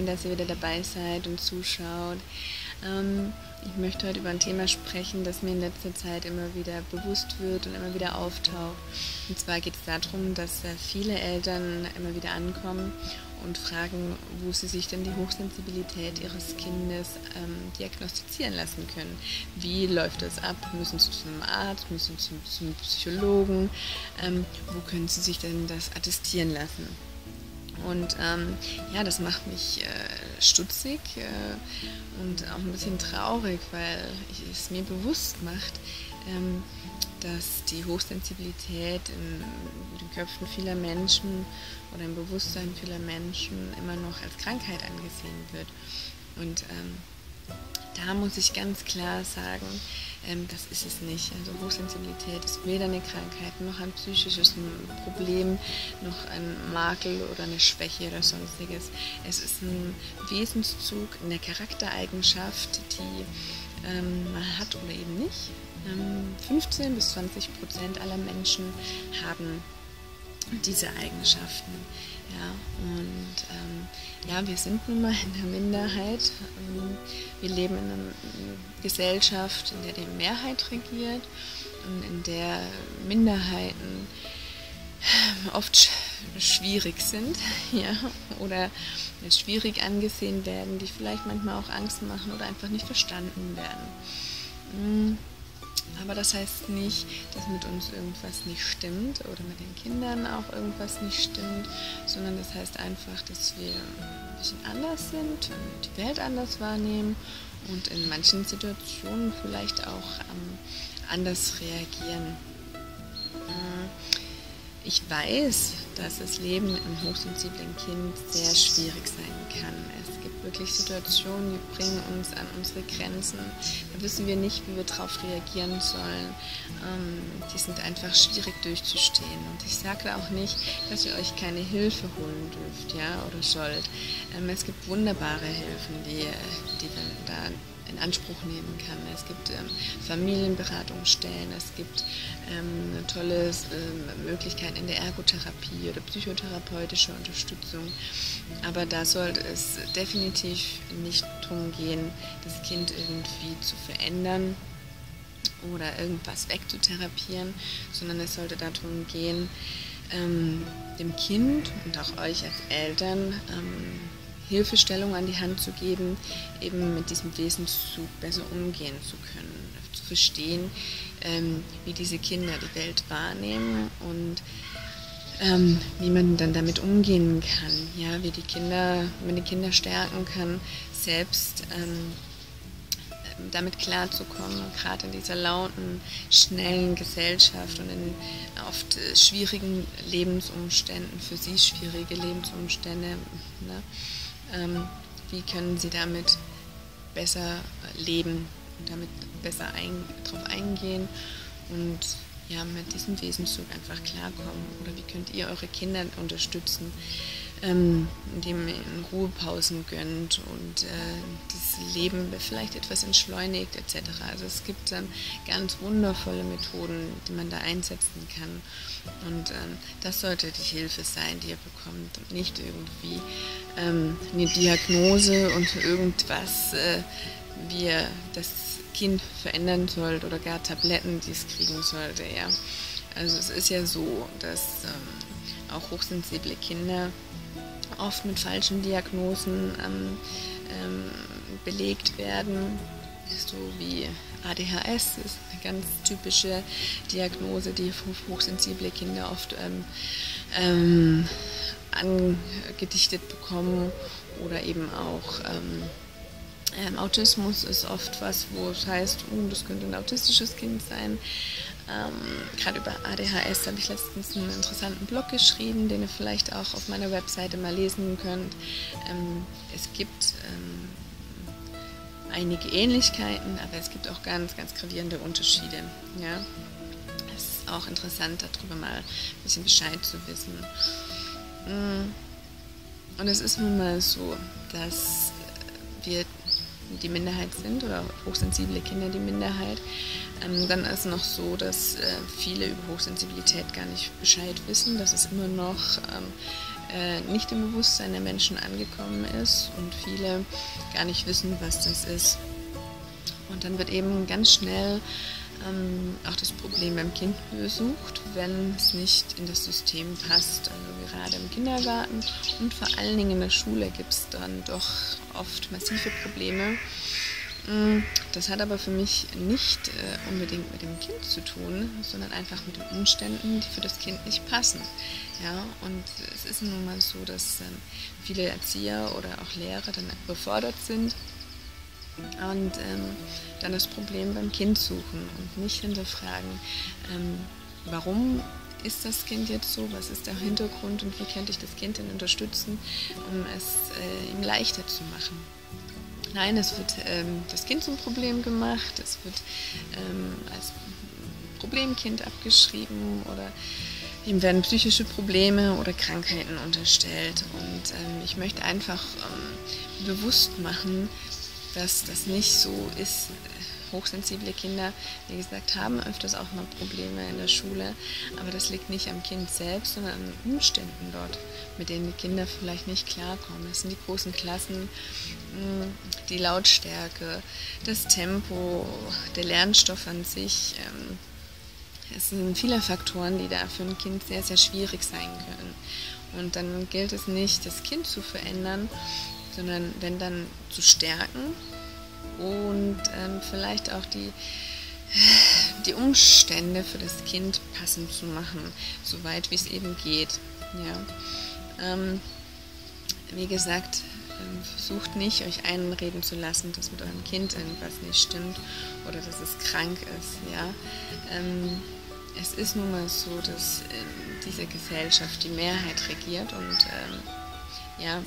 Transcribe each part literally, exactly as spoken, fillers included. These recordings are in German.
schön, dass ihr wieder dabei seid und zuschaut. Ähm, ich möchte heute über ein Thema sprechen, das mir in letzter Zeit immer wieder bewusst wird und immer wieder auftaucht. Und zwar geht es darum, dass äh, viele Eltern immer wieder ankommen und fragen, wo sie sich denn die Hochsensibilität ihres Kindes ähm, diagnostizieren lassen können. Wie läuft das ab? Müssen sie zu einem Arzt? Müssen sie zu einem Psychologen? Ähm, wo können sie sich denn das attestieren lassen? Und ähm, ja, das macht mich äh, stutzig äh, und auch ein bisschen traurig, weil ich, es mir bewusst macht, ähm, dass die Hochsensibilität in den Köpfen vieler Menschen oder im Bewusstsein vieler Menschen immer noch als Krankheit angesehen wird. Und ähm, da muss ich ganz klar sagen, ähm, das ist es nicht. Also Hochsensibilität ist weder eine Krankheit, noch ein psychisches Problem, noch ein Makel oder eine Schwäche oder sonstiges. Es ist ein Wesenszug, eine Charaktereigenschaft, die ähm, man hat oder eben nicht. Ähm, fünfzehn bis zwanzig Prozent aller Menschen haben diese Eigenschaften. Ja, und ähm, ja, wir sind nun mal in der Minderheit. Ähm, wir leben in einer Gesellschaft, in der die Mehrheit regiert und in der Minderheiten oft sch schwierig sind, ja, oder schwierig angesehen werden, die vielleicht manchmal auch Angst machen oder einfach nicht verstanden werden. Aber das heißt nicht, dass mit uns irgendwas nicht stimmt oder mit den Kindern auch irgendwas nicht stimmt, sondern das heißt einfach, dass wir ein bisschen anders sind, die Welt anders wahrnehmen und in manchen Situationen vielleicht auch ähm, anders reagieren. Ich weiß, dass das Leben mit einem hochsensiblen Kind sehr schwierig sein kann. Es gibt wirklich Situationen, die bringen uns an unsere Grenzen. Da wissen wir nicht, wie wir darauf reagieren sollen. Ähm, die sind einfach schwierig durchzustehen. Und ich sage auch nicht, dass ihr euch keine Hilfe holen dürft, ja, oder sollt. Ähm, es gibt wunderbare Hilfen, die, die man da in Anspruch nehmen kann. Es gibt ähm, Familienberatungsstellen, es gibt ähm, tolle ähm, Möglichkeiten in der Ergotherapie oder psychotherapeutische Unterstützung. Aber da sollte es definitiv nicht darum gehen, das Kind irgendwie zu verändern oder irgendwas wegzutherapieren, sondern es sollte darum gehen, ähm, dem Kind und auch euch als Eltern ähm, Hilfestellung an die Hand zu geben, eben mit diesem Wesenszug besser umgehen zu können, zu verstehen, ähm, wie diese Kinder die Welt wahrnehmen und ähm, wie man dann damit umgehen kann, ja, wie die Kinder, wie man die Kinder stärken kann, selbst ähm, damit klarzukommen, gerade in dieser lauten, schnellen Gesellschaft und in oft äh, schwierigen Lebensumständen, für sie schwierige Lebensumstände, ne? Ähm, wie können sie damit besser leben und damit besser ein, drauf eingehen und ja, mit diesem Wesenszug einfach klarkommen. Oder wie könnt ihr eure Kinder unterstützen, ähm, indem ihr ihnen Ruhepausen gönnt und äh, das Leben vielleicht etwas entschleunigt et cetera. Also es gibt dann ganz wundervolle Methoden, die man da einsetzen kann. Und ähm, das sollte die Hilfe sein, die ihr bekommt und nicht irgendwie ähm, eine Diagnose und irgendwas, äh, wie ihr das Kind verändern sollt oder gar Tabletten, die es kriegen sollte. Ja. Also es ist ja so, dass ähm, auch hochsensible Kinder oft mit falschen Diagnosen ähm, ähm, belegt werden, so wie A D H S ist eine ganz typische Diagnose, die hochsensible Kinder oft ähm, ähm, angedichtet bekommen, oder eben auch ähm, ähm, Autismus ist oft was, wo es heißt, uh, das könnte ein autistisches Kind sein. Ähm, Gerade über A D H S habe ich letztens einen interessanten Blog geschrieben, den ihr vielleicht auch auf meiner Webseite mal lesen könnt. Ähm, es gibt ähm, einige Ähnlichkeiten, aber es gibt auch ganz, ganz gravierende Unterschiede. Ja? Es ist auch interessant, darüber mal ein bisschen Bescheid zu wissen. Und es ist nun mal so, dass wir die Minderheit sind oder hochsensible Kinder die Minderheit. Ähm, dann ist es noch so, dass äh, viele über Hochsensibilität gar nicht Bescheid wissen, dass es immer noch ähm, äh, nicht im Bewusstsein der Menschen angekommen ist und viele gar nicht wissen, was das ist. Und dann wird eben ganz schnell ähm, auch das Problem beim Kind gesucht, wenn es nicht in das System passt. Also gerade im Kindergarten und vor allen Dingen in der Schule gibt es dann doch oft massive Probleme. Das hat aber für mich nicht äh, unbedingt mit dem Kind zu tun, sondern einfach mit den Umständen, die für das Kind nicht passen. Ja, und es ist nun mal so, dass ähm, viele Erzieher oder auch Lehrer dann überfordert sind und ähm, dann das Problem beim Kind suchen und nicht hinterfragen, ähm, warum ist das Kind jetzt so, was ist der Hintergrund und wie könnte ich das Kind denn unterstützen, um es äh, ihm leichter zu machen. Nein, es wird ähm, das Kind zum Problem gemacht, es wird ähm, als Problemkind abgeschrieben oder ihm werden psychische Probleme oder Krankheiten unterstellt. Und ähm, ich möchte einfach ähm, bewusst machen, dass das nicht so ist. Hochsensible Kinder, wie gesagt, haben öfters auch mal Probleme in der Schule, aber das liegt nicht am Kind selbst, sondern an den Umständen dort, mit denen die Kinder vielleicht nicht klarkommen. Das sind die großen Klassen, die Lautstärke, das Tempo, der Lernstoff an sich. Es sind viele Faktoren, die da für ein Kind sehr, sehr schwierig sein können. Und dann gilt es nicht, das Kind zu verändern, sondern wenn dann zu stärken und ähm, vielleicht auch die, die Umstände für das Kind passend zu machen, so weit wie es eben geht. Ja. Ähm, wie gesagt, ähm, versucht nicht, euch einreden zu lassen, dass mit eurem Kind irgendwas nicht stimmt oder dass es krank ist. Ja. Ähm, es ist nun mal so, dass in dieser Gesellschaft die Mehrheit regiert und ähm, ja,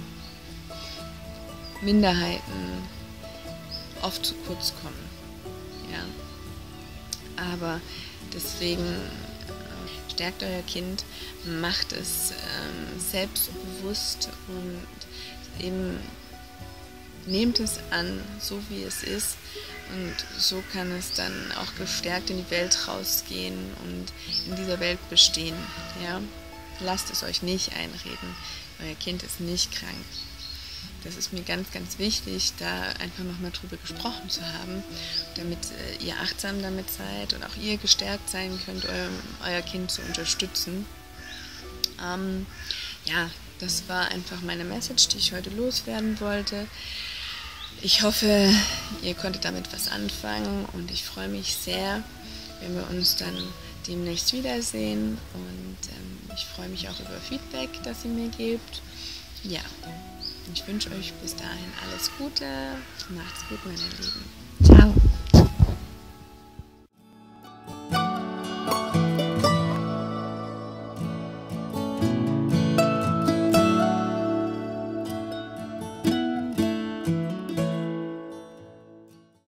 Minderheiten oft zu kurz kommen. Ja. Aber deswegen äh, stärkt euer Kind, macht es ähm, selbstbewusst und eben nehmt es an, so wie es ist, und so kann es dann auch gestärkt in die Welt rausgehen und in dieser Welt bestehen. Ja. Lasst es euch nicht einreden, euer Kind ist nicht krank. Das ist mir ganz, ganz wichtig, da einfach nochmal drüber gesprochen zu haben, damit äh, ihr achtsam damit seid und auch ihr gestärkt sein könnt, euer, euer Kind zu unterstützen. Ähm, ja, das war einfach meine Message, die ich heute loswerden wollte. Ich hoffe, ihr konntet damit was anfangen und ich freue mich sehr, wenn wir uns dann demnächst wiedersehen und ähm, ich freue mich auch über Feedback, das ihr mir gebt. Ja. Ich wünsche euch bis dahin alles Gute. Macht's gut, meine Lieben. Ciao.